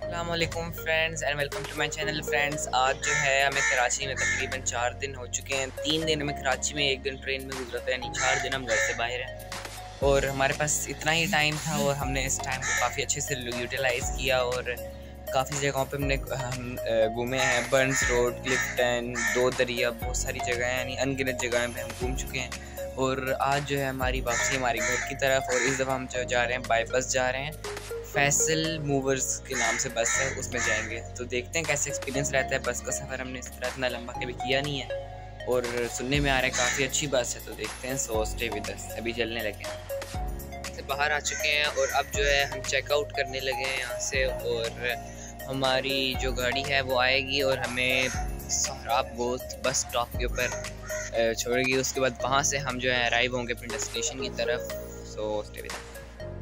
अस्सलाम वालेकुम friends and welcome to my channel friends. आज जो है हमें कराची में तकरीबन 4 दिन हो चुके हैं। 3 दिन हमें कराची में, 1 दिन ट्रेन में गुजरा था, यानी 4 दिन हम घर से बाहर हैं और हमारे पास इतना ही टाइम था और हमने इस टाइम को काफ़ी अच्छे से यूटिलाइज़ किया और काफ़ी जगहों पे हम घूमे हैं। बर्न्स रोड, क्लिफ्टन, दो दरिया, बहुत सारी जगह हैं, यानी अनगिनत जगहें पे हम घूम चुके हैं। और आज जो है हमारी वापसी हमारे घर की तरफ, और इस दफ़ा हम जो जा रहे हैं बाई बस जा रहे हैं। फैसल मूवर्स के नाम से बस है, उसमें जाएंगे तो देखते हैं कैसे एक्सपीरियंस रहता है बस का सफ़र। हमने इस तरह इतना लंबा कभी किया नहीं है और सुनने में आ रहा है काफ़ी अच्छी बस है, तो देखते हैं। So stay with us. अभी चलने लगे हैं, से बाहर आ चुके हैं और अब जो है हम चेकआउट करने लगे हैं यहाँ से, और हमारी जो गाड़ी है वो आएगी और हमें सहराब गोश्त बस स्टॉप के ऊपर छोड़ेगी। उसके बाद वहाँ से हम जो है अराइव होंगे अपनी डेस्टिनेशन की तरफ। So stay with us.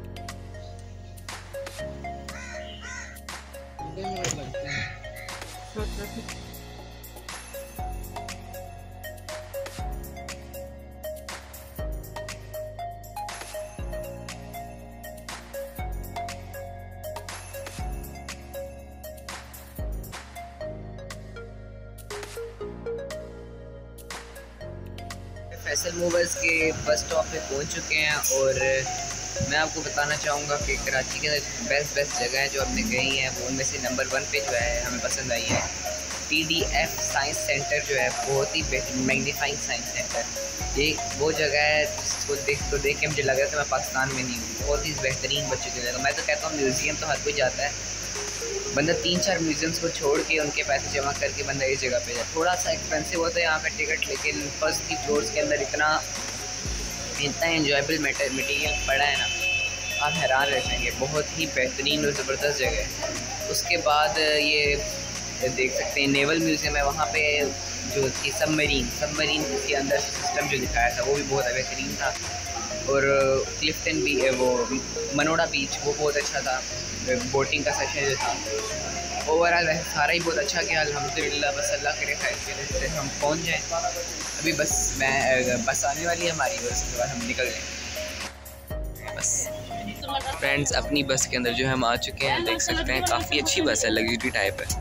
Faisal movers के बस स्टॉप पे पहुंच चुके हैं और मैं आपको बताना चाहूँगा कि कराची के अंदर बेस्ट जगह जो हमने गई हैं वो उनमें से नंबर 1 पे जो है हमें पसंद आई है TDF साइंस सेंटर। जो है बहुत ही मैग्नीफाइंग साइंस सेंटर। ये वो जगह है जिसको देख के मुझे लग रहा था मैं पाकिस्तान में नहीं हूँ। बहुत ही बेहतरीन बच्चों की जगह। मैं तो कहता हूँ म्यूज़ियम तो हर कोई जाता है, बंदा 3-4 म्यूज़ियम्स को छोड़ के उनके पैसे जमा करके बंदा इस जगह पे जाए। थोड़ा सा एक्सपेंसिव होता है यहाँ का टिकट, लेकिन फर्स्ट 3 फ्लोर्स के अंदर इतना एंजॉयबल मटेरियल पड़ा है ना, आप हैरान रह जाएंगे। बहुत ही बेहतरीन और ज़बरदस्त जगह है। उसके बाद ये देख सकते हैं नेवल म्यूज़ियम है, वहाँ पे जो थी सबमरीन के अंदर सिस्टम जो दिखाया था वो भी बहुत बेहतरीन था। और क्लिफ्टन भी वो मनोड़ा बीच वो बहुत अच्छा था, बोटिंग का सेशन जो था। ओवरऑल सारा ही बहुत अच्छा किया अल्हम्दुलिल्लाह। बस अल्लाह करे खैर के हम पहुँच जाएँ। अभी बस आने वाली है हमारी और उसके बाद हम निकल जाएँ बस। फ्रेंड्स अपनी बस के अंदर जो है हम आ चुके हैं, देख सकते हैं काफ़ी अच्छी बस है, लग्जरी टाइप है।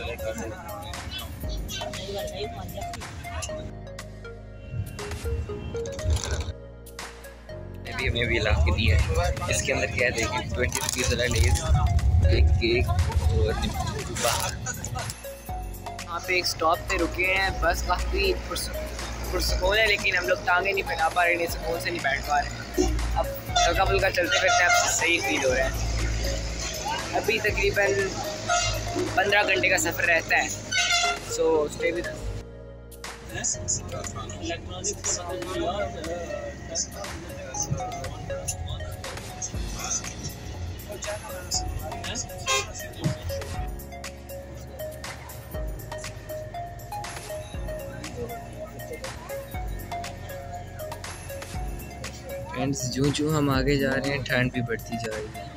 अभी हमने भी ला के दी है। इसके अंदर क्या है देखिए, 20 रुपीज़ वाला लेस, एक केक और यहाँ पे एक स्टॉप पे रुके हैं। बस काफ़ी पुरसुकून है, लेकिन हम लोग टांगे नहीं फैला पा रहे, नहीं सुकून से नहीं बैठ पा रहे। अब हल्का फुल्का चलते फिरते अब सही फील हो रहा है। अभी तकरीबन 15 घंटे का सफ़र रहता है। So stay with us. Friends जो हम आगे जा रहे हैं ठंड भी बढ़ती जा रही है।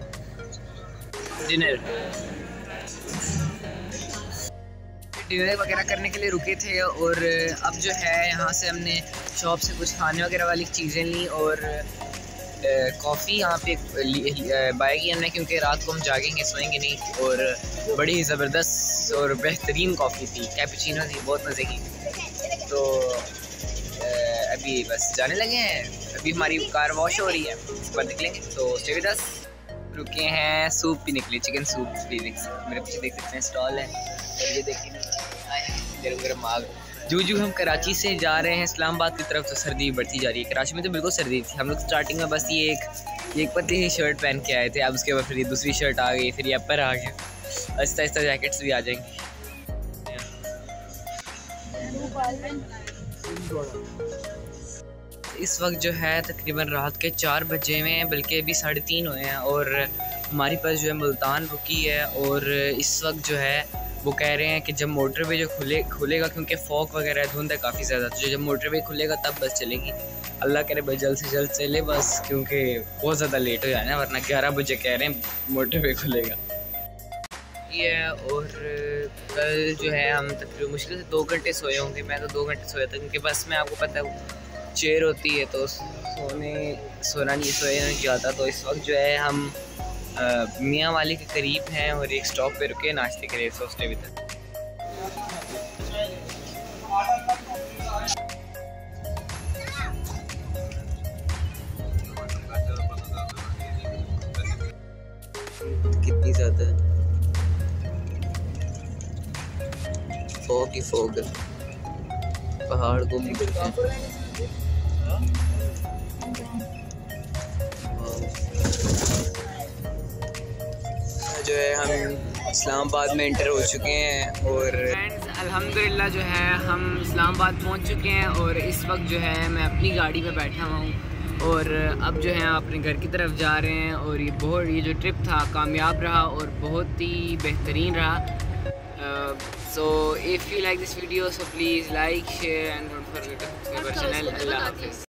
डिनर वगैरह करने के लिए रुके थे और अब जो है यहाँ से हमने शॉप से कुछ खाने वगैरह वाली चीज़ें ली और कॉफ़ी यहाँ पे बाय की हमने, क्योंकि रात को हम जागेंगे सोएंगे नहीं। और बड़ी ही ज़बरदस्त और बेहतरीन कॉफ़ी थी, कैपुचिनो थी, बहुत मज़े की। तो अभी बस जाने लगे हैं। अभी हमारी कार वॉश हो रही है, इस पर निकलेंगे। तो स्टे विद अस। रुके हैं, सूप भी निकले, चिकन सूप भी मेरे पीछे देख सकते हैं स्टॉल है। और ये देखिए गरम आग। जो हम कराची से जा रहे हैं इस्लामाबाद की तरफ, तो सर्दी बढ़ती जा रही है। कराची में तो बिल्कुल सर्दी थी। हम लोग स्टार्टिंग में बस ये एक पतली सी शर्ट पहन के आए थे, अब उसके बाद फिर ये दूसरी शर्ट आ गई, फिर ये अपर आ गया, आहिस्ता आहिस्ता जैकेट्स भी आ जाएंगी। इस वक्त जो है तकरीबन रात के 4 बजे हुए हैं, बल्कि अभी 3:30 हुए हैं और हमारी बस जो है मुल्तान रुकी है। और इस वक्त जो है वो कह रहे हैं कि जब मोटरवे जो खुलेगा, क्योंकि फॉग वगैरह धुंध है काफ़ी ज़्यादा, तो जब मोटरवे खुलेगा तब बस चलेगी। अल्लाह करे बस जल्द से जल्द चले बस, क्योंकि बहुत ज़्यादा लेट हो जाना है, वरना 11 बजे कह रहे हैं मोटरवे खुलेगा। ये और कल जो है हम तकरीबन मुश्किल से 2 घंटे सोए होंगे। मैं तो 2 घंटे सोया था, क्योंकि बस में आपको पता है चेयर होती है तो सोना नहीं जाता। तो इस वक्त जो है हम मियाँ वाली के करीब हैं और एक स्टॉप पे रुके नाश्ते के लिए, सो स्टे विद अस। कितनी ज़्यादा फॉग ही फॉग है, पहाड़ को जो है हम इस्लामाबाद में एंटर हो चुके हैं। और फ्रेंड्स अल्हम्दुलिल्लाह जो है हम इस्लामाबाद पहुंच चुके हैं और इस वक्त जो है मैं अपनी गाड़ी में बैठा हुआ हूँ और अब जो है अपने घर की तरफ जा रहे हैं। और ये जो ट्रिप था कामयाब रहा और बहुत ही बेहतरीन रहा। So if you like this video so please like share and don't forget to subscribe our channel. अल्लाह हाफ़िज़।